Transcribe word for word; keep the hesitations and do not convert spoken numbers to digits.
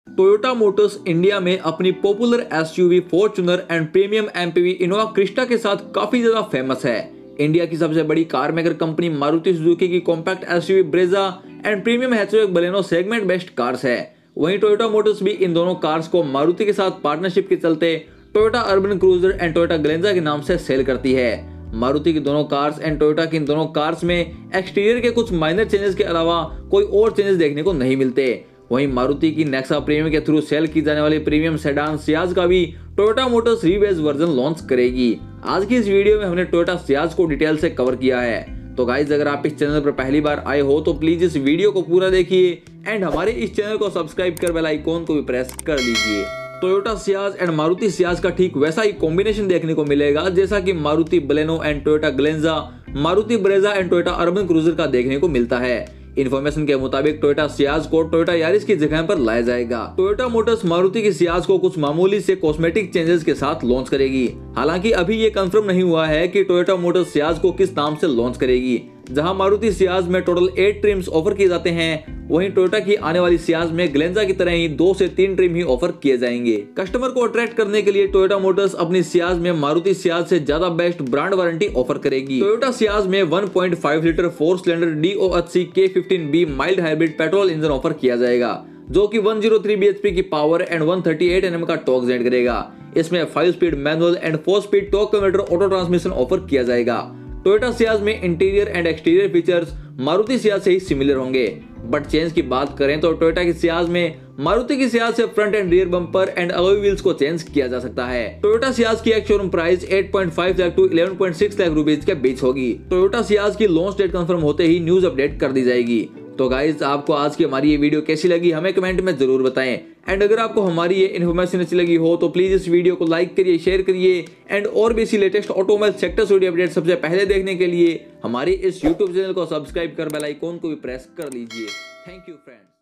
Toyota Motors India में अपनी popular SUV Fortuner and premium MPV Innova Crysta के साथ काफी ज्यादा फेमस है। इंडिया की सबसे बड़ी car maker company Maruti Suzuki की compact SUV Brezza and premium hatchback Baleno segment best cars है। वहीं टोयोटा मोटर्स भी इन दोनों कार्स को मारुति के साथ पार्टनरशिप के चलते Toyota Urban Cruiser and Toyota Glanza के नाम से सेल करती है। मारुति की दोनों कार्स एंड टोयोटा की इन दोनों कार्स में एक्सटीरियर के कुछ माइनर चेंजेस के अलावा कोई और चेंजेस देखने को नहीं मिलते। वहीं मारुति की नेक्सा प्रीमियम के थ्रू सेल की जाने वाली प्रीमियम सेडान सियाज का भी Toyota Motors rebase version launch करेगी। आज की इस वीडियो में हमने टोयोटा सियाज को डिटेल से कवर किया है। तो गाइज अगर आप इस चैनल पर पहली बार आए हो तो प्लीज इस वीडियो को पूरा देखिए एंड हमारे इस चैनल को सब्सक्राइब कर बेल आइकॉन को भी प्रेस कर लीजिए। Toyota Ciaz and Maruti Ciaz का ठीक वैसा ही कॉम्बिनेशन देखने को मिलेगा जैसा कि Maruti Baleno and Toyota Glanza, Maruti Brezza and Toyota Urban Cruiser का देखने को मिलता है। इन्फॉर्मेशन के मुताबिक टोयोटा सियाज को टोयोटा यारिस की जगह पर लाया जाएगा। टोयोटा मोटर्स मारुति की सियाज को कुछ मामूली से कॉस्मेटिक चेंजेस के साथ लॉन्च करेगी। हालांकि अभी ये कंफर्म नहीं हुआ है कि टोयोटा मोटर्स सियाज को किस नाम से लॉन्च करेगी। जहां मारुति सियाज में टोटल एट ट्रिम्स ऑफर किए जाते हैं, वहीं टोयोटा की आने वाली सियाज में ग्लेंजा की तरह ही दो से तीन ट्रिम ही ऑफर किए जाएंगे। कस्टमर को अट्रैक्ट करने के लिए टोयोटा मोटर्स अपनी सियाज में मारुति सियाज से ज्यादा बेस्ट ब्रांड वारंटी ऑफर करेगी। टोयोटा सियाज में one point five litre four cylinder D O H C K fifteen B mild hybrid petrol engine offer किया जाएगा, जो कि one zero three B H P की power and one thirty eight N M का torque generate करेगा। इसमें five speed manual and four speed torque converter auto transmission offer किया जाएगा। टोयोटा सियाज में interior and exterior features Maruti Ciaz से ही similar होंगे, बट चेंज की बात करें तो टोयोटा की सियाज में मारुति की सियाज से front and rear bumper and alloy wheels को चेंज किया जा सकता है। टोयोटा सियाज की एक showroom price eight point five lakh to eleven point six lakh rupees के बीच होगी। टोयोटा सियाज की लॉन्च डेट कंफर्म होते ही न्यूज अपडेट कर दी जाएगी। तो गाइज आपको आज की हमारी ये वीडियो कैसी लगी हमें कमेंट में जरूर बताएं एंड अगर आपको हमारी ये इन्फॉर्मेशन अच्छी लगी हो तो प्लीज इस वीडियो को लाइक करिए, शेयर करिए एंड और भी इसी लेटेस्ट ऑटोमोबाइल सेक्टर से जुड़ी अपडेट सबसे पहले देखने के लिए हमारे इस यूट्यूब चैनल को सब्सक्राइब कर बेल आइकॉन को भी प्रेस कर लीजिए। Thank you friends.